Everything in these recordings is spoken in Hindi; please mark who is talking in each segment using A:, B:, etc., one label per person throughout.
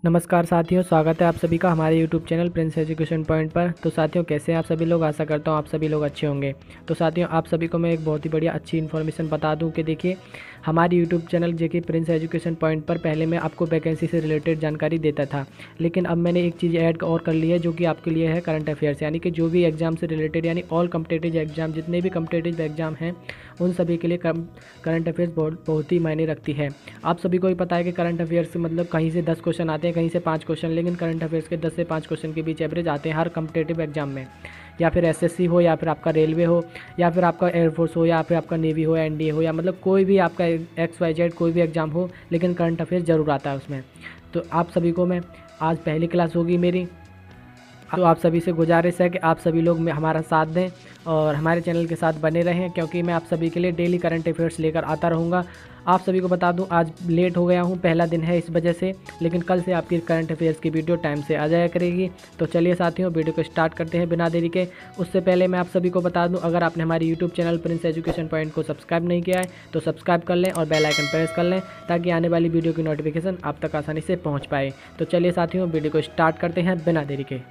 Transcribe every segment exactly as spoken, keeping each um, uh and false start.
A: नमस्कार साथियों, स्वागत है आप सभी का हमारे YouTube channel Prince Education Point पर। तो साथियों, कैसे हैं आप सभी लोग? आशा करता हूं आप सभी लोग अच्छे होंगे। तो साथियों, आप सभी को मैं एक बहुत ही बढ़िया अच्छी इन्फॉर्मेशन बता दूं कि देखिए, हमारी यूट्यूब चैनल जो कि प्रिंस एजुकेशन पॉइंट पर पहले मैं आपको वैकेंसी से रिलेटेड जानकारी देता था, लेकिन अब मैंने एक चीज़ ऐड और कर ली है जो कि आपके लिए है करंट अफेयर्स, यानी कि जो भी एग्ज़ाम से रिलेटेड, यानी ऑल कम्पिटिटिव एग्जाम, जितने भी कम्पिटिटिव एग्जाम हैं उन सभी के लिए करंट अफेयर्स बहुत बहुत ही मायने रखती है। आप सभी को भी पता है कि करंट अफेयर्स से मतलब कहीं से दस क्वेश्चन आते हैं, कहीं से पाँच क्वेश्चन, लेकिन करंट अफेयर्स के दस से पाँच क्वेश्चन के बीच एवरेज आते हैं हर कम्पिटिटिव एग्जाम में, या फिर एसएससी हो, या फिर आपका रेलवे हो, या फिर आपका एयरफोर्स हो, या फिर आपका नेवी हो, एनडीए हो, या मतलब कोई भी आपका एक्स वाई जेड कोई भी एग्जाम हो, लेकिन करंट अफेयर्स ज़रूर आता है उसमें। तो आप सभी को मैं आज पहली क्लास होगी मेरी, तो आप सभी से गुजारिश है कि आप सभी लोग में हमारा साथ दें और हमारे चैनल के साथ बने रहें, क्योंकि मैं आप सभी के लिए डेली करंट अफेयर्स लेकर आता रहूँगा। आप सभी को बता दूं, आज लेट हो गया हूं, पहला दिन है इस वजह से, लेकिन कल से आपकी करंट अफेयर्स की वीडियो टाइम से आ जाया करेगी। तो चलिए साथियों, वीडियो को स्टार्ट करते हैं बिना देरी के। उससे पहले मैं आप सभी को बता दूं, अगर आपने हमारी YouTube channel Prince Education Point को सब्सक्राइब नहीं किया है तो सब्सक्राइब कर लें और बेल आइकन प्रेस कर लें, ताकि आने वाली वीडियो की नोटिफिकेशन आप तक आसानी से पहुँच पाए। तो चलिए साथियों, वीडियो को स्टार्ट करते हैं बिना देरी के।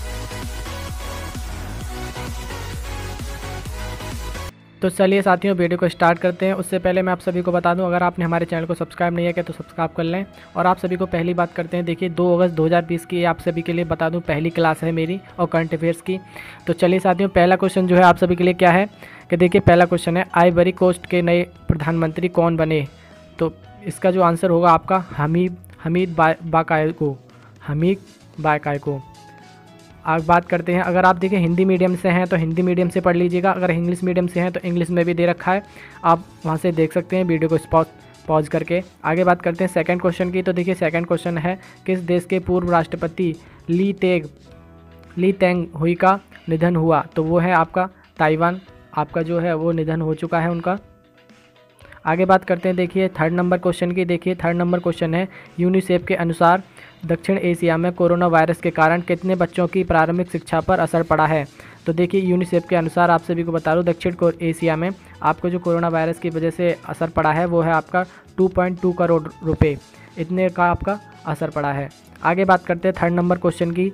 A: तो चलिए साथियों, वीडियो को स्टार्ट करते हैं। उससे पहले मैं आप सभी को बता दूं, अगर आपने हमारे चैनल को सब्सक्राइब नहीं किया तो सब्सक्राइब कर लें। और आप सभी को पहली बात करते हैं, देखिए दो अगस्त दो हज़ार बीस की आप सभी के लिए बता दूं पहली क्लास है मेरी और करंट अफेयर्स की। तो चलिए साथियों, पहला क्वेश्चन जो है आप सभी के लिए क्या है कि देखिए, पहला क्वेश्चन है, आइवरी कोस्ट के नए प्रधानमंत्री कौन बने? तो इसका जो आंसर होगा आपका हमीद हमीद बाकायको हमीद बाकायको। आप बात करते हैं, अगर आप देखिए हिंदी मीडियम से हैं तो हिंदी मीडियम से पढ़ लीजिएगा, अगर इंग्लिश मीडियम से हैं तो इंग्लिश में भी दे रखा है, आप वहां से देख सकते हैं वीडियो को पॉज पॉज करके। आगे बात करते हैं सेकंड क्वेश्चन की। तो देखिए सेकंड क्वेश्चन है, किस देश के पूर्व राष्ट्रपति ली तेग ली तेंग हुई का निधन हुआ? तो वो है आपका ताइवान, आपका जो है वो निधन हो चुका है उनका। आगे बात करते हैं, देखिए थर्ड नंबर क्वेश्चन की। देखिए थर्ड नंबर क्वेश्चन है, यूनिसेफ के अनुसार दक्षिण एशिया में कोरोना वायरस के कारण कितने बच्चों की प्रारंभिक शिक्षा पर असर पड़ा है? तो देखिए यूनिसेफ के अनुसार आप सभी को बता दूं, दक्षिण एशिया में आपको जो कोरोना वायरस की वजह से असर पड़ा है वो है आपका टू पॉइंट टू करोड़ रुपए, इतने का आपका असर पड़ा है। आगे बात करते हैं थर्ड नंबर क्वेश्चन की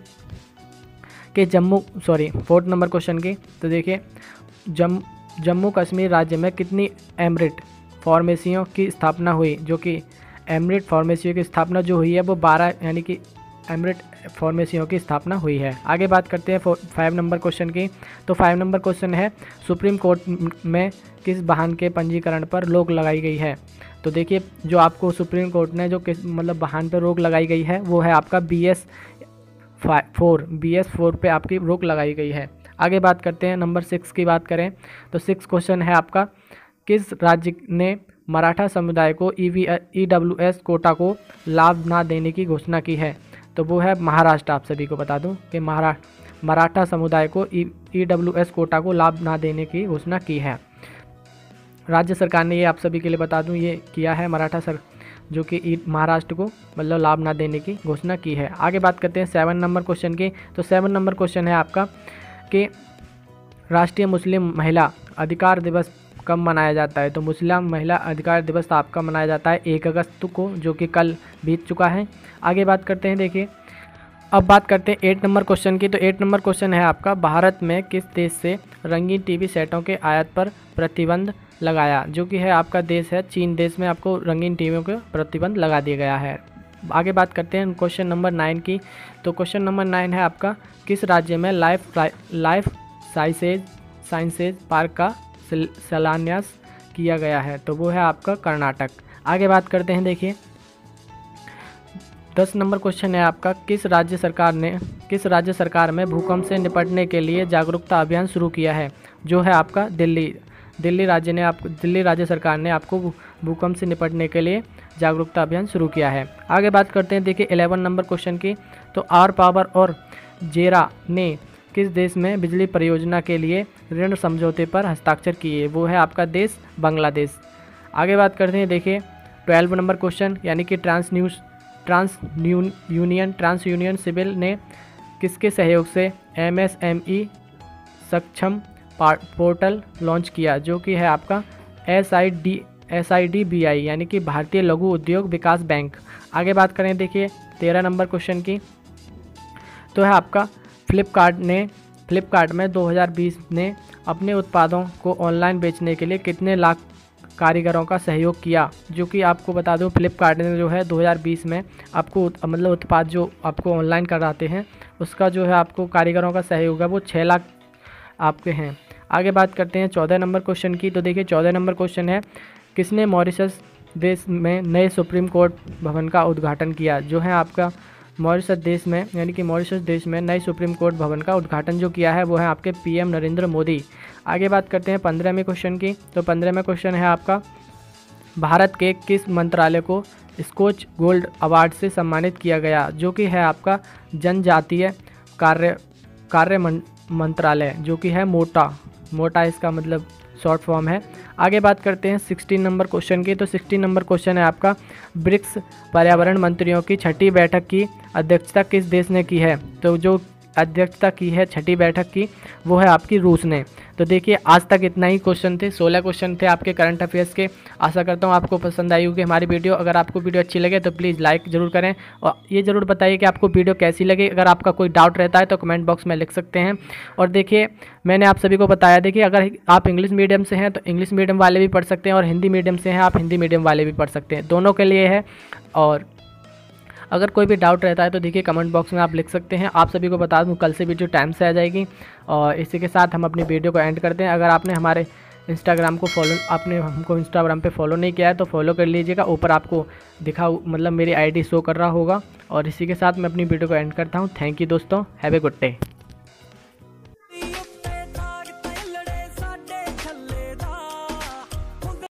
A: कि Jammu sorry fourth number question की। तो देखिए जम जम्मू कश्मीर राज्य में कितनी एमरिट फार्मेसियों की स्थापना हुई? जो कि एमरिट फार्मेसियों की स्थापना जो हुई है वो बारह, यानी कि एमरिट फार्मेसियों की स्थापना हुई है। आगे बात करते हैं फाइव नंबर क्वेश्चन की। तो फाइव नंबर क्वेश्चन है, सुप्रीम कोर्ट में किस वाहन के पंजीकरण पर रोक लगाई गई है? तो देखिए जो आपको सुप्रीम कोर्ट ने जो किस मतलब वाहन पर रोक लगाई गई है वो है आपका B S four B S four पे आपकी रोक लगाई गई है। आगे बात करते हैं नंबर सिक्स की बात करें तो सिक्स क्वेश्चन है आपका, किस राज्य ने मराठा समुदाय को E V E W S quota को लाभ ना देने की घोषणा की है? तो वो है महाराष्ट्र। आप सभी को बता दूं कि महाराष्ट्र मराठा समुदाय को ई डब्ल्यू एस कोटा को लाभ ना देने की घोषणा की है। राज्य सरकार ने ये आप सभी के लिए बता दूं ये किया है, मराठा सर जो कि महाराष्ट्र को मतलब लाभ ना देने की घोषणा की है। आगे बात करते हैं सेवन नंबर क्वेश्चन की। तो सेवन नंबर क्वेश्चन है आपका कि राष्ट्रीय मुस्लिम महिला अधिकार दिवस कब मनाया जाता है? तो मुस्लिम महिला अधिकार दिवस आपका मनाया जाता है एक अगस्त को, जो कि कल बीत चुका है। आगे बात करते हैं, देखिए अब बात करते हैं एट नंबर क्वेश्चन की। तो एट नंबर क्वेश्चन है आपका, भारत में किस देश से रंगीन टीवी सेटों के आयात पर प्रतिबंध लगाया? जो कि है आपका देश है चीन, देश में आपको रंगीन टीवियों को प्रतिबंध लगा दिया गया है। आगे बात करते हैं क्वेश्चन नंबर नाइन की। तो क्वेश्चन नंबर नाइन है आपका, किस राज्य में life life sciences sciences park का शिलान्यास किया गया है? तो वो है आपका कर्नाटक। आगे बात करते हैं, देखिए दस नंबर क्वेश्चन है आपका, किस राज्य सरकार ने किस राज्य सरकार में भूकंप से निपटने के लिए जागरूकता अभियान शुरू किया है? जो है आपका दिल्ली दिल्ली राज्य ने आप दिल्ली राज्य सरकार ने आपको भूकंप से निपटने के लिए जागरूकता अभियान शुरू किया है। आगे बात करते हैं, देखिए इलेवन नंबर क्वेश्चन की। तो आर पावर और जेरा ने किस देश में बिजली परियोजना के लिए ऋण समझौते पर हस्ताक्षर किए? वो है आपका देश बांग्लादेश। आगे बात करते हैं, देखिए ट्वेल्व नंबर क्वेश्चन, यानी कि trans news trans union trans union civil ने किसके सहयोग से एम एस एम ई सक्षम पोर्टल लॉन्च किया? जो कि है आपका S I D S I D B I, यानी कि भारतीय लघु उद्योग विकास बैंक। आगे बात करें देखिए तेरह नंबर क्वेश्चन की, तो है आपका फ्लिपकार्ट ने फ्लिपकार्ट में दो हज़ार बीस ने अपने उत्पादों को ऑनलाइन बेचने के लिए कितने लाख कारीगरों का सहयोग किया। जो कि आपको बता दूं फ्लिपकार्ट ने जो है दो हज़ार बीस में आपको मतलब उत्पाद जो आपको ऑनलाइन कराते हैं उसका जो है आपको कारीगरों का सहयोग है वो छः लाख आपके हैं। आगे बात करते हैं चौदह नंबर क्वेश्चन की, तो देखिए चौदह नंबर क्वेश्चन है किसने मॉरिशस देश में नए सुप्रीम कोर्ट भवन का उद्घाटन किया। जो है आपका मॉरिशस देश में यानी कि मॉरिशस देश में नए सुप्रीम कोर्ट भवन का उद्घाटन जो किया है वो है आपके पीएम नरेंद्र मोदी। आगे बात करते हैं पंद्रहवें क्वेश्चन की, तो पंद्रहवें क्वेश्चन है आपका भारत के किस मंत्रालय को स्कॉच गोल्ड अवार्ड से सम्मानित किया गया। जो कि है आपका जनजातीय कार्य कार्य मंत्रालय जो कि है मोटा मोटा इसका मतलब शॉर्ट फॉर्म है। आगे बात करते हैं सोलह नंबर क्वेश्चन की, तो सोलह नंबर क्वेश्चन है आपका ब्रिक्स पर्यावरण मंत्रियों की छठी बैठक की अध्यक्षता किस देश ने की है। तो जो अध्यक्षता की है छठी बैठक की वो है आपकी रूस ने। तो देखिए आज तक इतना ही क्वेश्चन थे, सोलह क्वेश्चन थे आपके करंट अफेयर्स के। आशा करता हूँ आपको पसंद आई होगी हमारी वीडियो। अगर आपको वीडियो अच्छी लगे तो प्लीज़ लाइक ज़रूर करें और ये ज़रूर बताइए कि आपको वीडियो कैसी लगी। अगर आपका कोई डाउट रहता है तो कमेंट बॉक्स में लिख सकते हैं। और देखिए मैंने आप सभी को बताया, देखिए अगर आप इंग्लिश मीडियम से हैं तो इंग्लिश मीडियम वाले भी पढ़ सकते हैं और हिंदी मीडियम से हैं आप हिंदी मीडियम वाले भी पढ़ सकते हैं, दोनों के लिए है। और अगर कोई भी डाउट रहता है तो देखिए कमेंट बॉक्स में आप लिख सकते हैं। आप सभी को बता दूं कल से वीडियो टाइम से आ जाएगी। और इसी के साथ हम अपनी वीडियो को एंड करते हैं। अगर आपने हमारे इंस्टाग्राम को फॉलो आपने हमको इंस्टाग्राम पे फॉलो नहीं किया है तो फॉलो कर लीजिएगा, ऊपर आपको दिखा मतलब मेरी आईडी शो कर रहा होगा। और इसी के साथ मैं अपनी वीडियो को एंड करता हूँ। थैंक यू दोस्तों, हैव ए गुड डे।